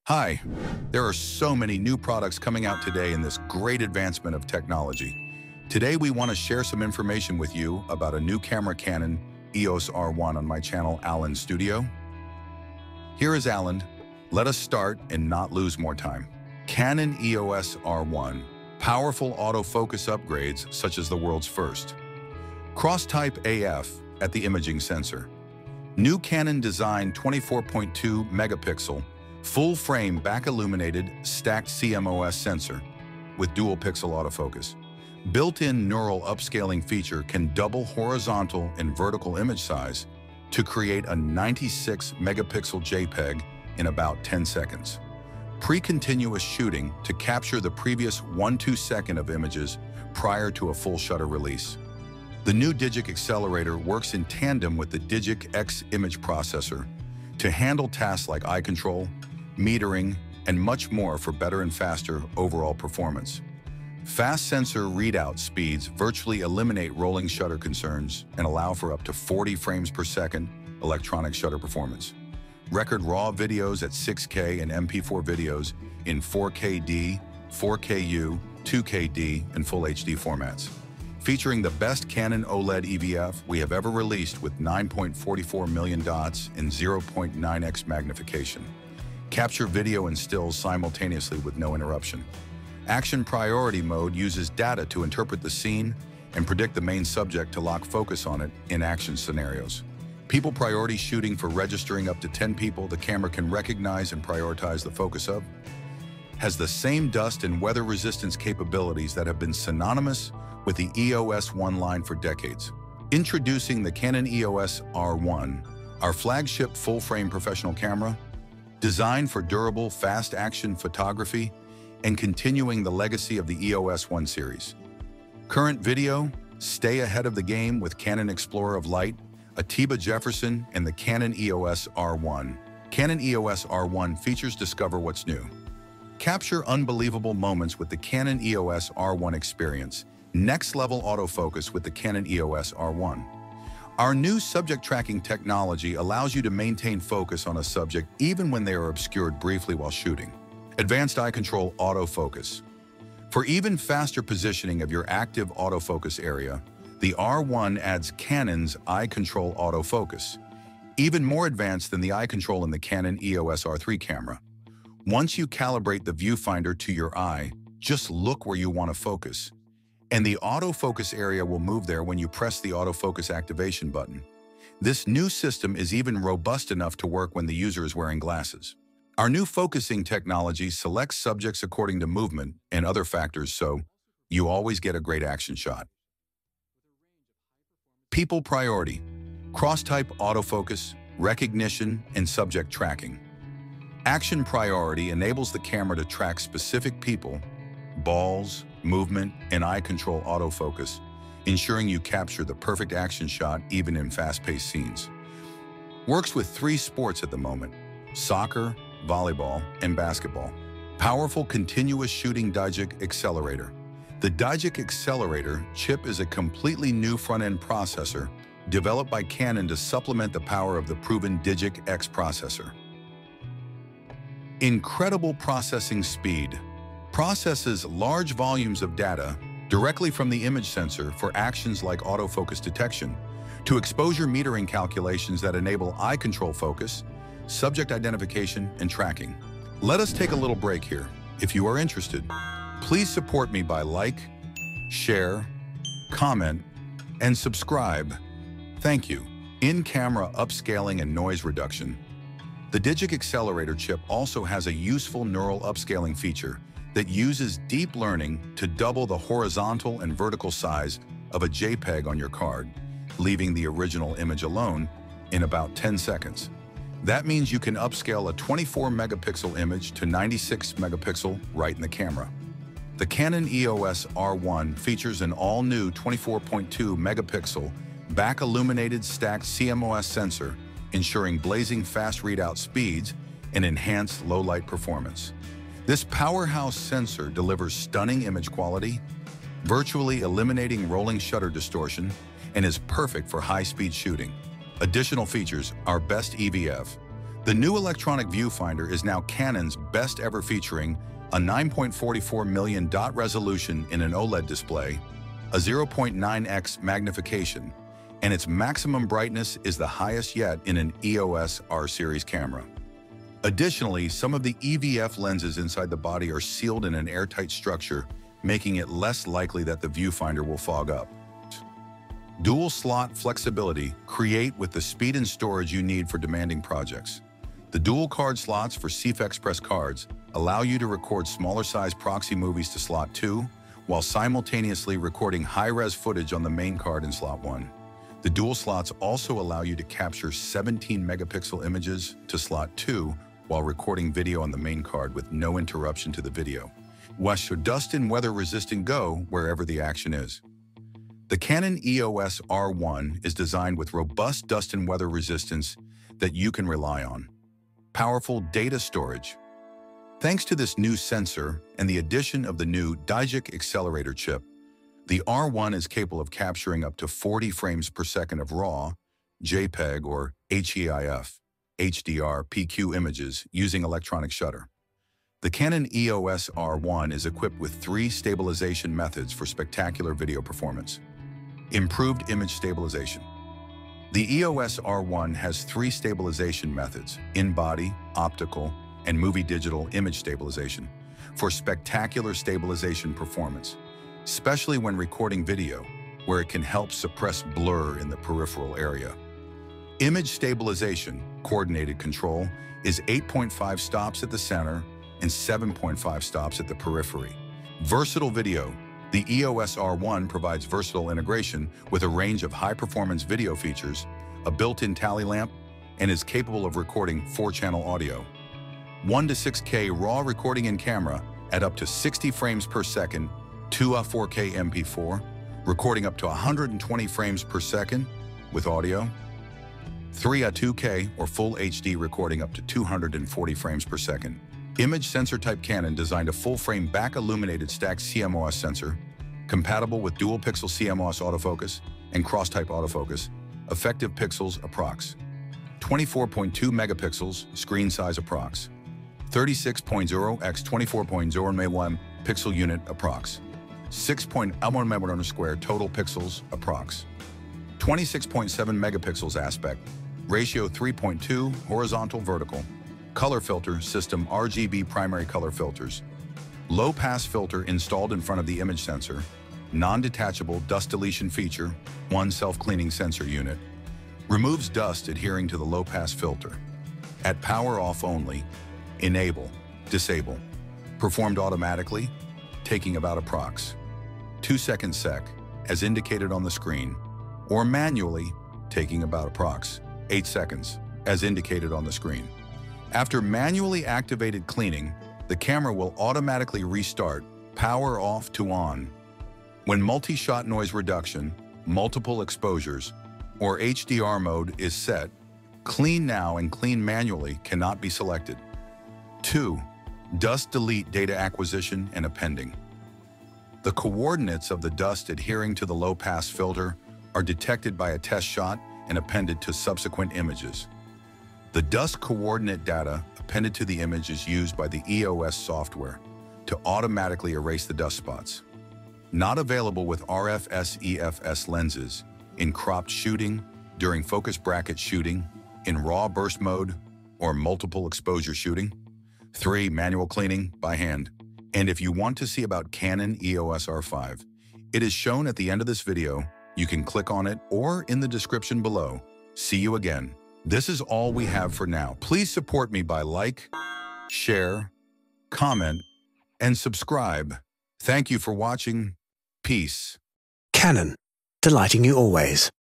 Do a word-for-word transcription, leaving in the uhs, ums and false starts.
Hi, there are so many new products coming out today in this great advancement of technology. Today we want to share some information with you about a new camera Canon E O S R one on my channel Alan Studio. Here is Alan. Let us start and not lose more time. Canon E O S R one, powerful autofocus upgrades such as the world's first. Cross-type A F at the imaging sensor. New Canon design twenty-four point two megapixel full-frame back-illuminated stacked C M O S sensor with dual-pixel autofocus. Built-in neural upscaling feature can double horizontal and vertical image size to create a ninety-six megapixel JPEG in about ten seconds. Pre-continuous shooting to capture the previous one to two second of images prior to a full shutter release. The new Digic accelerator works in tandem with the Digic X image processor to handle tasks like eye control, metering, and much more for better and faster overall performance. Fast sensor readout speeds virtually eliminate rolling shutter concerns and allow for up to forty frames per second electronic shutter performance. Record RAW videos at six K and M P four videos in four K D, four K U, two K D, and Full H D formats. Featuring the best Canon OLED E V F we have ever released with nine point four four million dots and zero point nine X magnification. Capture video and stills simultaneously with no interruption. Action priority mode uses data to interpret the scene and predict the main subject to lock focus on it in action scenarios. People priority shooting for registering up to ten people the camera can recognize and prioritize the focus of. Has the same dust and weather resistance capabilities that have been synonymous with the E O S one line for decades. Introducing the Canon E O S R one, our flagship full-frame professional camera, designed for durable, fast-action photography and continuing the legacy of the E O S one series. Current video, stay ahead of the game with Canon Explorer of Light, Atiba Jefferson, and the Canon E O S R one. Canon E O S R one features discover what's new. Capture unbelievable moments with the Canon E O S R one experience. Next-level autofocus with the Canon E O S R one. Our new subject tracking technology allows you to maintain focus on a subject even when they are obscured briefly while shooting. Advanced eye control autofocus. For even faster positioning of your active autofocus area, the R one adds Canon's eye control autofocus, even more advanced than the eye control in the Canon E O S R three camera. Once you calibrate the viewfinder to your eye, just look where you want to focus, and the autofocus area will move there when you press the autofocus activation button. This new system is even robust enough to work when the user is wearing glasses. Our new focusing technology selects subjects according to movement and other factors, so you always get a great action shot. People priority, cross-type autofocus, recognition, and subject tracking. Action priority enables the camera to track specific people, balls, movement, and eye control autofocus, ensuring you capture the perfect action shot even in fast-paced scenes. Works with three sports at the moment: soccer, volleyball, and basketball. Powerful continuous shooting Digic accelerator. The Digic accelerator chip is a completely new front-end processor developed by Canon to supplement the power of the proven Digic X processor. Incredible processing speed. Processes large volumes of data directly from the image sensor for actions like autofocus detection, to exposure metering calculations that enable eye control focus, subject identification, and tracking. Let us take a little break here. If you are interested, please support me by like, share, comment, and subscribe. Thank you. In-camera upscaling and noise reduction. The Digic accelerator chip also has a useful neural upscaling feature that uses deep learning to double the horizontal and vertical size of a JPEG on your card, leaving the original image alone in about ten seconds. That means you can upscale a twenty-four megapixel image to ninety-six megapixel right in the camera. The Canon E O S R one features an all-new twenty-four point two megapixel back-illuminated stacked C M O S sensor, ensuring blazing fast readout speeds and enhanced low-light performance. This powerhouse sensor delivers stunning image quality, virtually eliminating rolling shutter distortion, and is perfect for high-speed shooting. Additional features are best E V F, The new electronic viewfinder is now Canon's best ever, featuring a nine point four four million dot resolution in an OLED display, a zero point nine x magnification, and its maximum brightness is the highest yet in an E O S R series camera. Additionally, some of the E V F lenses inside the body are sealed in an airtight structure, making it less likely that the viewfinder will fog up. Dual slot flexibility create with the speed and storage you need for demanding projects. The dual card slots for C F Express cards allow you to record smaller size proxy movies to slot two, while simultaneously recording high-res footage on the main card in slot one. The dual slots also allow you to capture seventeen megapixel images to slot two while recording video on the main card with no interruption to the video. West should dust and weather resistant go wherever the action is. The Canon E O S R one is designed with robust dust and weather resistance that you can rely on. Powerful data storage. Thanks to this new sensor and the addition of the new Digic accelerator chip, the R one is capable of capturing up to forty frames per second of RAW, JPEG, or HEIF, H D R, P Q images using electronic shutter. The Canon E O S R one is equipped with three stabilization methods for spectacular video performance. Improved image stabilization. The E O S R one has three stabilization methods: in-body, optical, and movie digital image stabilization, for spectacular stabilization performance, especially when recording video, where it can help suppress blur in the peripheral area. Image stabilization, coordinated control, is eight point five stops at the center and seven point five stops at the periphery. Versatile video. The E O S R one provides versatile integration with a range of high-performance video features, a built-in tally lamp, and is capable of recording four channel audio. one to six K RAW recording in camera at up to sixty frames per second, two to four K M P four, recording up to one hundred twenty frames per second with audio, three to two K or full H D recording up to two hundred forty frames per second. Image sensor type. Canon designed a full-frame back-illuminated stacked C M O S sensor, compatible with dual Pixel C M O S autofocus and cross-type autofocus, effective pixels approx. twenty-four point two megapixels, screen size approx. thirty-six point zero by twenty-four point zero one pixel unit approx. six point one millimeter square total pixels approx. twenty-six point seven megapixels aspect, ratio three point two horizontal vertical. Color filter system R G B primary color filters. Low pass filter installed in front of the image sensor. Non-detachable dust deletion feature, one self-cleaning sensor unit. Removes dust adhering to the low pass filter. At power off only, enable, disable. Performed automatically, taking about approx. two seconds sec, as indicated on the screen, or manually, taking about approx. eight seconds, as indicated on the screen. After manually activated cleaning, the camera will automatically restart, power off to on. When multi-shot noise reduction, multiple exposures, or H D R mode is set, clean now and clean manually cannot be selected. two. Dust delete data acquisition and appending. The coordinates of the dust adhering to the low-pass filter are detected by a test shot and appended to subsequent images. The dust coordinate data appended to the image is used by the E O S software to automatically erase the dust spots. Not available with R F S E F S lenses, in cropped shooting, during focus bracket shooting, in raw burst mode, or multiple exposure shooting. three. Manual cleaning by hand. And if you want to see about Canon E O S R five, it is shown at the end of this video. You can click on it or in the description below. See you again. This is all we have for now. Please support me by like, share, comment, and subscribe. Thank you for watching. Peace. Canon, delighting you always.